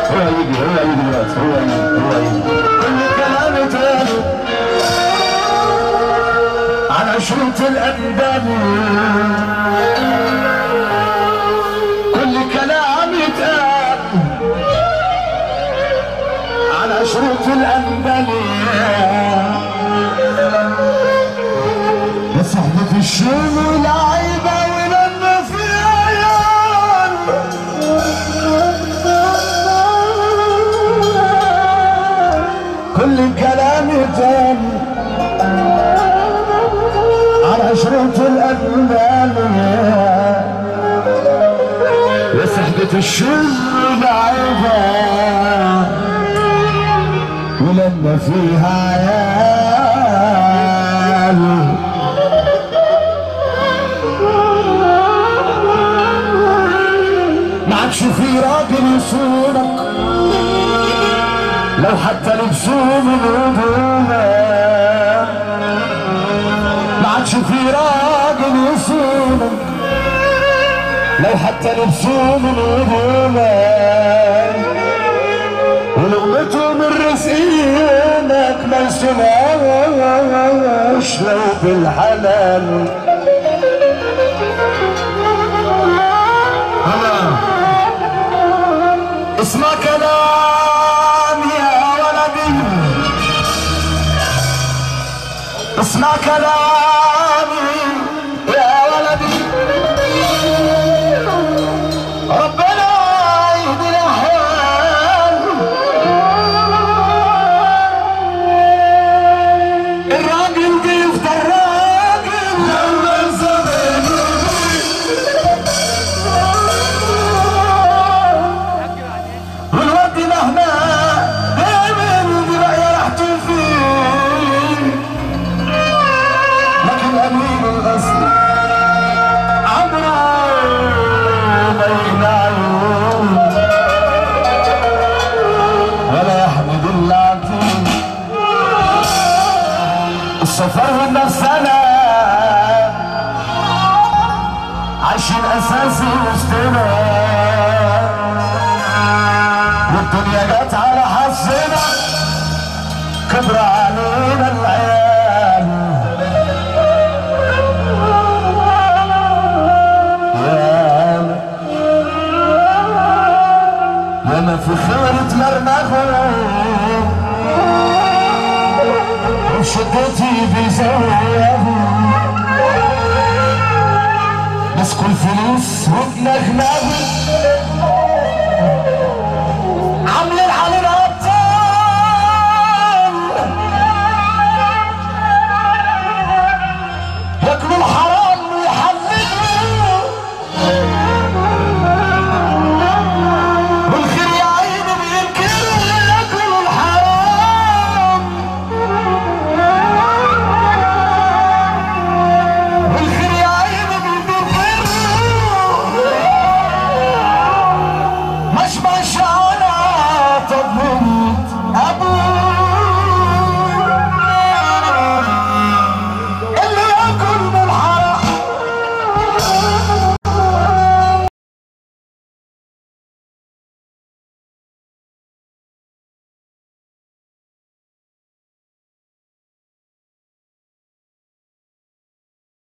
هو يجي دلوقتي، هو يجي. كل كلامي تاني على شروط الأندال، كل كلامي تاني على شروط الأندال. يا صاحبة الشغل لعيبة ولما في عيال، كل كلام تاني على شروط الأجمال. يا صاحبة الشغل لعيبة ولما فيها عيال، ما عادش في راجل يصونك لو حتى لبسوه من هدومك، ما عادش في راجل يصونك لو حتى لبسوه من هدومك، ولقمته من رزقينك ما يسمعوش لو بالحلال. اسمع كلام يا ولدي، اسمع كلامي يا ولدي، ربنا يهدي الاحوال. الراجل بيفضل راجل لما زمانه، والواد مهما يعمل بقى راحته فيه، لكن امين الاصل عمره ما يخدعه ولا يحمد العتيق. السفر والنفسنا عايشين اساسي وسطنا، والدنيا جت على حظنا كبر علينا العيال. ياما في خيرة مرمغهم وشدتي بزوهم، مسكوا الفلوس وتنغنغوا